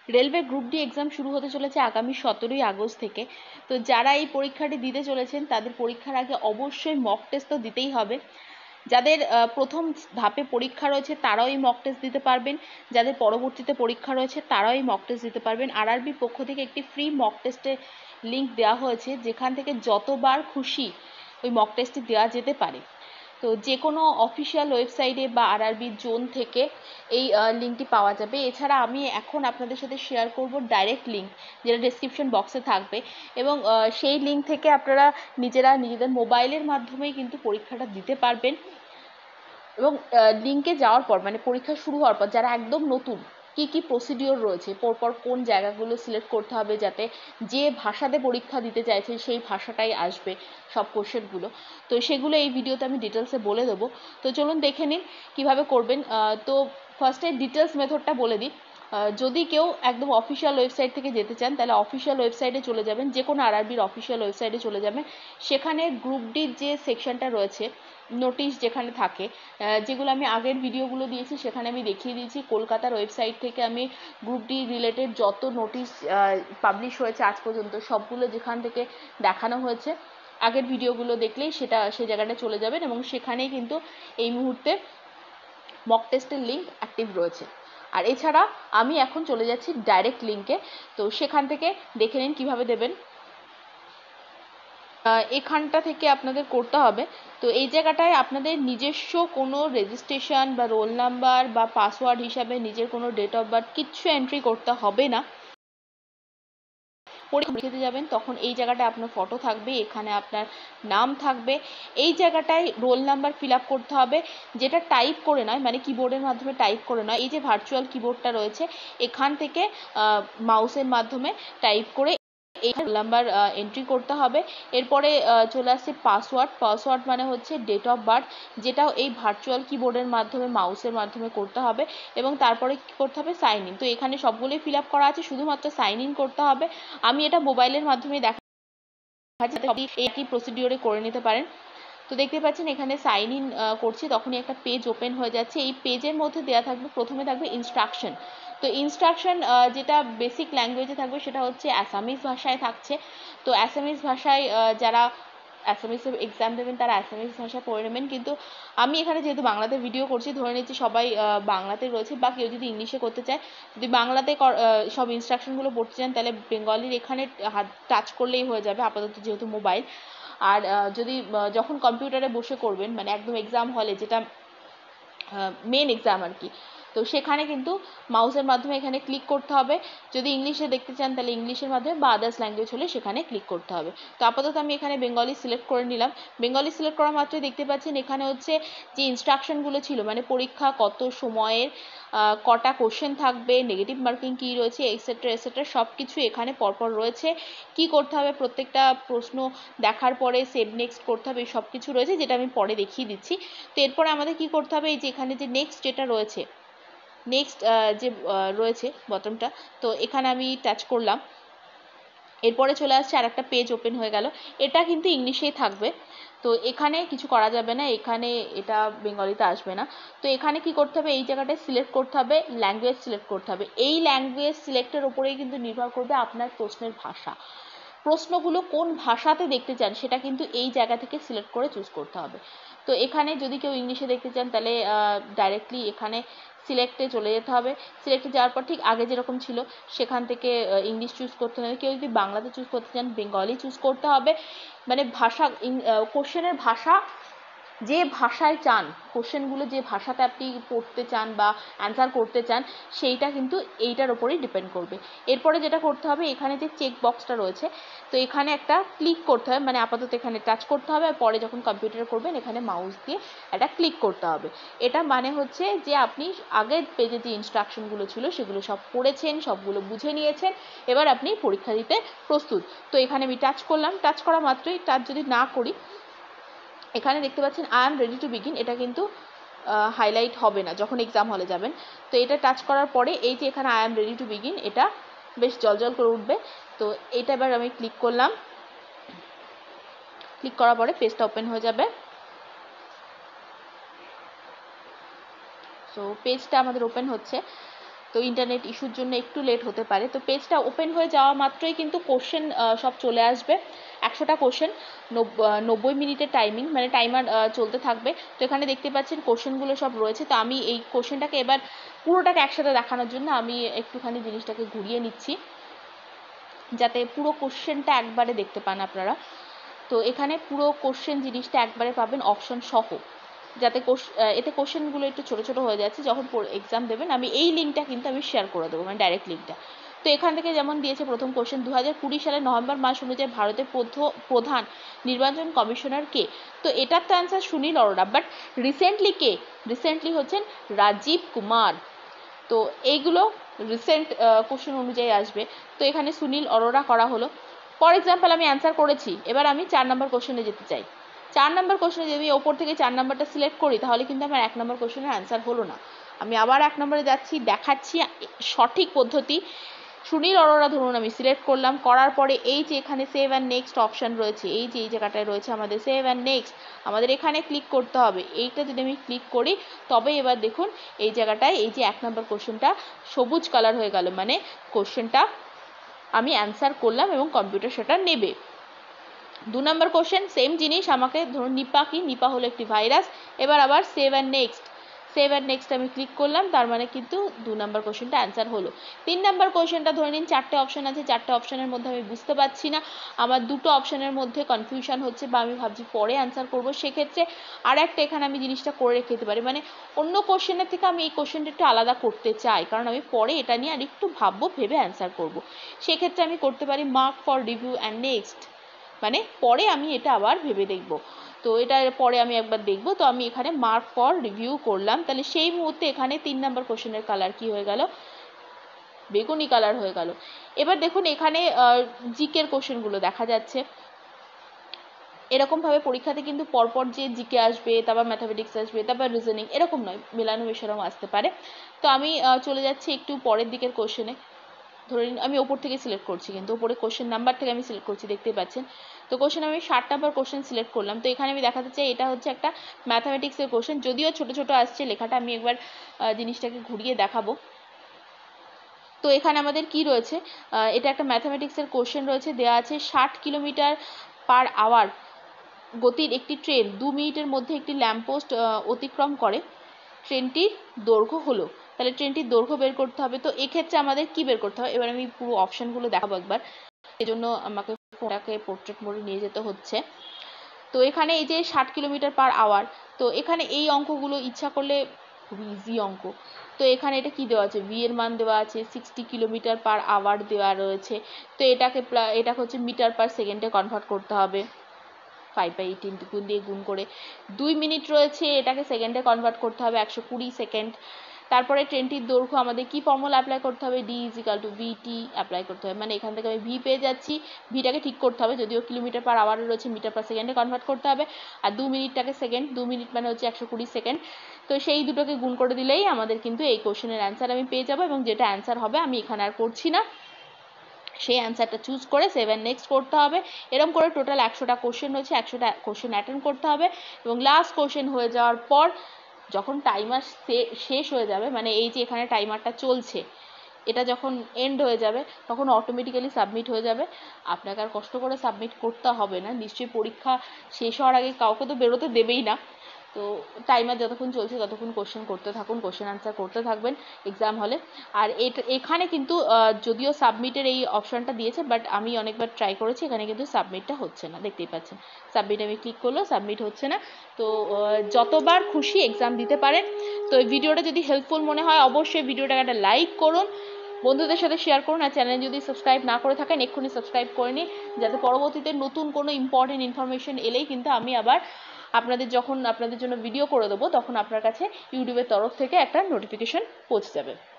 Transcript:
Railway group D exam শুরু হতে চলেছে আগামী 17ই আগস্ট থেকে। তো যারা এই পরীক্ষাটি দিতে চলেছেন তাদের পরীক্ষার আগে অবশ্যই মক টেস্ট তো দিতেই হবে। যাদের প্রথম ধাপে পরীক্ষা রয়েছে তারাও এই মক টেস্ট দিতে পারবেন, যাদের পরবর্তীতে পরীক্ষা রয়েছে তারাও এই মক টেস্ট দিতে পারবেন। আরআরবির পক্ষ থেকে একটি ফ্রি মক টেস্টের লিঙ্ক দেওয়া হয়েছে, যেখান থেকে যতবার খুশি ওই মক টেস্টটি দেওয়া যেতে পারে। তো যে কোনো অফিসিয়াল ওয়েবসাইটে বা আরআরবি জোন থেকে এই লিঙ্কটি পাওয়া যাবে। এছাড়া আমি এখন আপনাদের সাথে শেয়ার করব ডাইরেক্ট লিঙ্ক, যেটা ডেসক্রিপশন বক্সে থাকবে, এবং সেই লিঙ্ক থেকে আপনারা নিজেদের মোবাইলের মাধ্যমেই কিন্তু পরীক্ষাটা দিতে পারবেন। এবং লিঙ্কে যাওয়ার পর মানে পরীক্ষা শুরু হওয়ার পর যারা একদম নতুন, কি কি প্রসিডিওর রয়েছে, পরপর কোন জায়গাগুলো সিলেক্ট করতে হবে যাতে যে ভাষাতে পরীক্ষা দিতে চাইছে সেই ভাষাটাই আসবে সব কোশ্চেনগুলো, তো সেগুলো এই ভিডিওতে আমি ডিটেলসে বলে দেবো। তো চলুন দেখে নিন কীভাবে করবেন। তো ফার্স্টে ডিটেলস মেথডটা বলে দিই। যদি কেউ একদম অফিসিয়াল ওয়েবসাইট থেকে যেতে চান তাহলে অফিসিয়াল ওয়েবসাইটে চলে যাবেন, যে কোনো আরআরবির অফিসিয়াল ওয়েবসাইটে চলে যাবেন। সেখানে গ্রুপ ডির যে সেকশনটা রয়েছে, নোটিশ যেখানে থাকে, যেগুলো আমি আগের ভিডিওগুলো দিয়েছি সেখানে আমি দেখিয়ে দিয়েছি। কলকাতার ওয়েবসাইট থেকে আমি গ্রুপ ডি রিলেটেড যত নোটিশ পাবলিশ হয়েছে আজ পর্যন্ত সবগুলো যেখান থেকে দেখানো হয়েছে, আগের ভিডিওগুলো দেখলেই সেই জায়গাটা চলে যাবেন, এবং সেখানেই কিন্তু এই মুহূর্তে মক টেস্টের লিঙ্ক অ্যাক্টিভ রয়েছে। আর এছাড়া আমি এখন চলে যাচ্ছি ডাইরেক্ট লিঙ্কে, তো সেখান থেকে দেখে নিন কীভাবে দেবেন। এখানটা থেকে আপনাদের করতে হবে। তো এই জায়গাটায় আপনাদের নিজস্ব কোনো রেজিস্ট্রেশন বা রোল নাম্বার বা পাসওয়ার্ড হিসাবে নিজের কোনো ডেট অফ বার্থ কিচ্ছু এন্ট্রি করতে হবে না। পরীক্ষা দিতে যাবেন তখন এই জায়গাটায় আপনার ফটো থাকবে, এখানে আপনার নাম থাকবে, এই জায়গাটায় রোল নাম্বার ফিল আপ করতে হবে, যেটা টাইপ করে নয়, মানে কিবোর্ডের মাধ্যমে টাইপ করে নয়। এই যে ভার্চুয়াল কিবোর্ডটা রয়েছে এখান থেকে মাউসের মাধ্যমে টাইপ করে এই রোল নাম্বার এন্ট্রি করতে হবে। এরপরে চলে আসছে পাসওয়ার্ড মানে হচ্ছে ডেট অফ বার্থ, যেটাও এই ভার্চুয়াল কিবোর্ডের মাধ্যমে মাউসের মাধ্যমে করতে হবে, এবং তারপরে কী করতে হবে, সাইন ইন। তো এখানে সবগুলোই ফিল আপ করা আছে, শুধুমাত্র সাইন ইন করতে হবে। আমি এটা মোবাইলের মাধ্যমে দেখাচ্ছি, সবই একই প্রসিডিওরে করে নিতে পারেন। তো দেখতে পাচ্ছেন এখানে সাইন ইন করছি, তখনই একটা পেজ ওপেন হয়ে যাচ্ছে। এই পেজের মধ্যে দেওয়া থাকবে, প্রথমে থাকবে ইনস্ট্রাকশন। তো ইনস্ট্রাকশন যেটা বেসিক ল্যাঙ্গুয়েজে থাকবে সেটা হচ্ছে অ্যাসামিজ ভাষায় থাকছে। তো অ্যাসামিজ ভাষায় যারা অ্যাসামিজে এক্সাম দেবেন তারা অ্যাসামিজ ভাষায় পড়ে নেবেন, কিন্তু আমি এখানে যেহেতু বাংলাতে ভিডিও করছি ধরে নিচ্ছি সবাই বাংলাতে রয়েছে, বা কেউ যদি ইংলিশে করতে চায়, যদি বাংলাতে সব ইনস্ট্রাকশনগুলো পড়তে চান তাহলে বেঙ্গলির এখানে হাত টাচ করলেই হয়ে যাবে আপাতত, যেহেতু মোবাইল। আর যদি যখন কম্পিউটারে বসে করবেন, মানে একদম এক্সাম হলে যেটা মেন এক্সাম আর কি, তো সেখানে কিন্তু মাউসের মাধ্যমে এখানে ক্লিক করতে হবে। যদি ইংলিশে দেখতে চান তাহলে ইংলিশের মাধ্যমে, বা আদার্স ল্যাঙ্গুয়েজ হলে সেখানে ক্লিক করতে হবে। তো আপাতত আমি এখানে বেঙ্গলি সিলেক্ট করে নিলাম। বেঙ্গলি সিলেক্ট করা মাত্রই দেখতে পাচ্ছেন এখানে হচ্ছে যে ইনস্ট্রাকশনগুলো ছিল, মানে পরীক্ষা কত সময়ের, কটা কোশ্চেন থাকবে, নেগেটিভ মার্কিং কী রয়েছে, এক্সেট্রা এক্সেট্রা সব কিছু এখানে পরপর রয়েছে। কি করতে হবে, প্রত্যেকটা প্রশ্ন দেখার পরে সেভ নেক্সট করতে হবে, সব কিছু রয়েছে, যেটা আমি পরে দেখিয়ে দিচ্ছি। তো এরপরে আমাদের কি করতে হবে, এই যে এখানে যে নেক্সট যেটা রয়েছে, নেক্সট যে রয়েছে বটমটা, তো এখানে আমি টাচ করলাম। এরপরে চলে আসছে আর একটা পেজ ওপেন হয়ে গেল, এটা কিন্তু ইংলিশেই থাকবে। তো এখানে কিছু করা যাবে না, এখানে এটা বেঙ্গলিতে আসবে না। তো এখানে কি করতে হবে, এই জায়গাটায় সিলেক্ট করতে হবে, ল্যাঙ্গুয়েজ সিলেক্ট করতে হবে। এই ল্যাঙ্গুয়েজ সিলেক্টের ওপরেই কিন্তু নির্ভর করবে আপনার প্রশ্নের ভাষা। প্রশ্নগুলো কোন ভাষাতে দেখতে চান সেটা কিন্তু এই জায়গা থেকে সিলেক্ট করে চুজ করতে হবে। তো এখানে যদি কেউ ইংলিশে দেখতে চান তাহলে ডাইরেক্টলি এখানে সিলেক্টে চলে যেতে হবে। সিলেক্টে যাওয়ার পর ঠিক আগে যেরকম ছিল সেখান থেকে ইংলিশ চুজ করতে হবে। কেউ যদি বাংলাতে চুজ করতে চান বেঙ্গলি চুজ করতে হবে। মানে ভাষা, কোশ্চেনের ভাষা যে ভাষায় চান, কোশ্চেনগুলো যে ভাষাতে আপনি পড়তে চান বা অ্যান্সার করতে চান সেইটা কিন্তু এইটার ওপরেই ডিপেন্ড করবে। এরপরে যেটা করতে হবে, এখানে যে চেক বক্সটা রয়েছে, তো এখানে একটা ক্লিক করতে হবে, মানে আপাতত এখানে টাচ করতে হবে, আর পরে যখন কম্পিউটারে করবেন এখানে মাউস দিয়ে একটা ক্লিক করতে হবে। এটা মানে হচ্ছে যে আপনি আগের পেজে যে ইনস্ট্রাকশনগুলো ছিল সেগুলো সব পড়েছেন, সবগুলো বুঝে নিয়েছেন, এবার আপনি পরীক্ষা দিতে প্রস্তুত। তো এখানে আমি টাচ করলাম, টাচ করা মাত্রই, টাচ যদি না করি, এখানে দেখতে পাচ্ছেন I am ready to begin, এটা কিন্তু হাইলাইট হবে না যখন এক্সাম হলে যাবেন। তো এটা টাচ করার পরে এই যে এখানে I am ready to begin, এটা বেশ জলজল করে উঠবে। তো এটা এবার আমি ক্লিক করলাম, ক্লিক করার পরে পেজটা ওপেন হয়ে যাবে। সো পেজটা আমাদের ওপেন হচ্ছে। তো ইন্টারনেট ইস্যুর জন্য একটু লেট হতে পারে। তো পেজটা ওপেন হয়ে যাওয়া মাত্রই কিন্তু কোশ্চেন সব চলে আসবে। 100টা কোশ্চেন, 90 মিনিটের টাইমিং, মানে টাইমার চলতে থাকবে। তো এখানে দেখতে পাচ্ছেন কোশ্চেনগুলো সব রয়েছে। তো আমি এই কোশ্চেনটাকে এবার পুরোটাকে একসাথে দেখানোর জন্য আমি একটুখানি জিনিসটাকে ঘুরিয়ে নিচ্ছি, যাতে পুরো কোশ্চেনটা একবারে দেখতে পান আপনারা। তো এখানে পুরো কোশ্চেন জিনিসটা একবারে পাবেন অপশন সহ, যাতে এতে কোশ্চেনগুলো একটু ছোটো ছোটো হয়ে যাচ্ছে। যখন এক্সাম দেবেন আমি এই লিঙ্কটা কিন্তু আমি শেয়ার করে দেবো, মানে ডাইরেক্ট লিঙ্কটা। তো এখান থেকে যেমন দিয়েছে প্রথম কোশ্চেন, 2020 সালের নভেম্বর মাস অনুযায়ী ভারতের প্রধান নির্বাচন কমিশনার কে? তো এটার তো answer Sunil Arora, but recently কে? রিসেন্টলি হচ্ছেন রাজীব কুমার। তো এইগুলো রিসেন্ট কোশ্চেন অনুযায়ী আসবে। তো এখানে সুনীল অরোরা করা হলো। ফর এক্সাম্পল আমি অ্যান্সার করেছি, এবার আমি 4 নম্বর কোশ্চেনে যেতে চাই। 4 নম্বর কোশ্চেনে যদি ওপর থেকে 4 নম্বরটা সিলেক্ট করি, তাহলে কিন্তু আমার 1 নম্বর কোশ্চেনের অ্যান্সার হলো না। আমি আবার 1 নম্বরে যাচ্ছি, দেখাচ্ছি সঠিক পদ্ধতি। সুনীল অরোরা ধরুন আমি সিলেক্ট করলাম, করার পরে এই যে এখানে সেভ অ্যান্ড নেক্সট অপশান রয়েছে, এই যে এই জায়গাটায় রয়েছে আমাদের সেভ অ্যান্ড নেক্সট, আমাদের এখানে ক্লিক করতে হবে। এইটা যদি আমি ক্লিক করি, তবে এবার দেখুন এই জায়গাটায় এই যে 1 নম্বর কোশ্চেনটা সবুজ কালার হয়ে গেল, মানে কোশ্চেনটা আমি অ্যান্সার করলাম এবং কম্পিউটার সেটা নেবে। 2 নম্বর কোশ্চেন সেম জিনিস, আমাকে ধরুন নিপা কি, নিপা হলো একটি ভাইরাস। এবার আবার save and next, save and next আমি ক্লিক করলাম, তার মানে কিন্তু 2 নম্বর কোশ্চেনটা অ্যান্সার হলো। 3 নম্বর কোশ্চেনটা ধরে নিন 4টে অপশান আছে, 4টে অপশানের মধ্যে আমি বুঝতে পারছি না, আমার 2টো অপশানের মধ্যে কনফিউশন হচ্ছে, বা আমি ভাবছি পরে অ্যান্সার করবো, সেক্ষেত্রে আর একটা এখানে আমি জিনিসটা করে রেখে দিতে পারি, মানে অন্য কোশ্চেনের থেকে আমি এই কোশ্চেনটা একটু আলাদা করতে চাই, কারণ আমি পরে এটা নিয়ে আর একটু ভাববো, ভেবে অ্যান্সার করবো। সেক্ষেত্রে আমি করতে পারি mark for review and next, মানে পরে আমি এটা আবার ভেবে দেখব। তো এটা পরে আমি একবার দেখব। তো আমি এখানে মার্ক ফর রিভিউ করলাম, তাহলে সেই মুহূর্তে এখানে 3 নম্বর কোশ্চেনের কালার কি হয়ে গেল? বেগুনি কালার হয়ে গেল। এবার দেখুন এখানে জিকের কোশ্চেনগুলো দেখা যাচ্ছে। এরকমভাবে পরীক্ষাতে কিন্তু পরপর যে জিকে আসবে, তারপর ম্যাথামেটিক্স আসবে, তারপর রিজনিং, এরকম নয়, মেলানো মেশানো আসতে পারে। তো আমি চলে যাচ্ছি একটু পরের দিকের কোশ্চেনে। ধরে নিন আমি ওপর থেকে সিলেক্ট করছি, কিন্তু ওপরে কোশ্চেন নাম্বার থেকে আমি সিলেক্ট করছি, দেখতেই পাচ্ছেন। তো কোশ্চেন আমি 60 নাম্বার কোশ্চেন সিলেক্ট করলাম। তো এখানে আমি দেখাতে চাই এটা হচ্ছে একটা ম্যাথামেটিক্সের কোশ্চেন, যদিও ছোট ছোট আসছে লেখাটা, আমি একবার জিনিসটাকে ঘুরিয়ে দেখাবো। তো এখানে আমাদের কি রয়েছে, এটা একটা ম্যাথামেটিক্সের কোশ্চেন রয়েছে, দেওয়া আছে 60 কিলোমিটার পার আওয়ার গতির একটি ট্রেন 2 মিনিটের মধ্যে একটি ল্যাম্পপোস্ট অতিক্রম করে, ট্রেনটির দৈর্ঘ্য হলো। তাহলে ট্রেনটির দৈর্ঘ্য বের করতে হবে। তো এক্ষেত্রে আমাদের কি বের করতে হবে, এবার আমি পুরো অপশানগুলো দেখাবো একবার, এজন্য আমাকে ফোনটাকে পোর্ট্রেট মোডে নিয়ে যেতে হচ্ছে। তো এখানে এই যে 60 কিলোমিটার পার আওয়ার, তো এখানে এই অঙ্কগুলো ইচ্ছা করলে খুবই ইজি অঙ্ক। তো এখানে এটা কি দেওয়া আছে, ভি এর মান দেওয়া আছে, 60 কিলোমিটার পার আওয়ার দেওয়া রয়েছে। তো এটাকে হচ্ছে মিটার পার সেকেন্ডে কনভার্ট করতে হবে, 5/18 গুণ দিয়ে গুণ করে। 2 মিনিট রয়েছে, এটাকে সেকেন্ডে কনভার্ট করতে হবে 120 সেকেন্ড। তারপরে ট্রেনটির দৈর্ঘ্য আমাদের কি ফর্মুলা অ্যাপ্লাই করতে হবে, D is equal to VT apply করতে হবে, মানে এখান থেকে আমি ভি পেয়ে যাচ্ছি। ভিটাকে ঠিক করতে হবে, যদিও কিলোমিটার পার আওয়ারে রয়েছে, মিটার পার সেকেন্ডে কনভার্ট করতে হবে। আর 2 মিনিটটাকে সেকেন্ড, 2 মিনিট মানে হচ্ছে 120 সেকেন্ড। তো সেই দুটোকে গুণ করে দিলেই আমাদের কিন্তু এই কোশ্চেনের অ্যান্সার আমি পেয়ে যাবো, এবং যেটা অ্যান্সার হবে আমি এখানে আর করছি না, সেই অ্যান্সারটা চুজ করে 7 নেক্সট করতে হবে। এরকম করে টোটাল 100টা কোশ্চেন রয়েছে, 100টা কোশ্চেন অ্যাটেন্ড করতে হবে, এবং লাস্ট কোশ্চেন হয়ে যাওয়ার পর যখন টাইমার শেষ হয়ে যাবে, মানে এই যে এখানে টাইমারটা চলছে, এটা যখন এন্ড হয়ে যাবে তখন অটোমেটিক্যালি সাবমিট হয়ে যাবে। আপনাকে আর কষ্ট করে সাবমিট করতে হবে না, নিশ্চয়ই পরীক্ষা শেষ হওয়ার আগে কাউকে তো বেরোতে দেবেই না। তো টাইমার যতক্ষণ চলছে ততক্ষণ কোশ্চেন করতে থাকুন, কোশ্চেন আনসার করতে থাকবেন এক্সাম হলে। আর এখানে কিন্তু যদিও সাবমিটের এই অপশানটা দিয়েছে, বাট আমি অনেকবার ট্রাই করেছি, এখানে কিন্তু সাবমিটটা হচ্ছে না, দেখতেই পাচ্ছেন। সাবমিট আমি ক্লিক করলেও সাবমিট হচ্ছে না। তো যতবার খুশি এক্সাম দিতে পারেন। তো এই ভিডিওটা যদি হেল্পফুল মনে হয় অবশ্যই ভিডিওটাকে একটা লাইক করুন, বন্ধুদের সাথে শেয়ার করুন, আর চ্যানেল যদি সাবস্ক্রাইব না করে থাকেন এক্ষুনি সাবস্ক্রাইব করে নিন, যাতে পরবর্তীতে নতুন কোনো ইম্পর্টেন্ট ইনফরমেশন এলেই কিন্তু আমি আবার আপনাদের জন্য ভিডিও করে দেবো, তখন আপনার কাছে ইউটিউবের তরফ থেকে একটা নোটিফিকেশন পৌঁছে যাবে।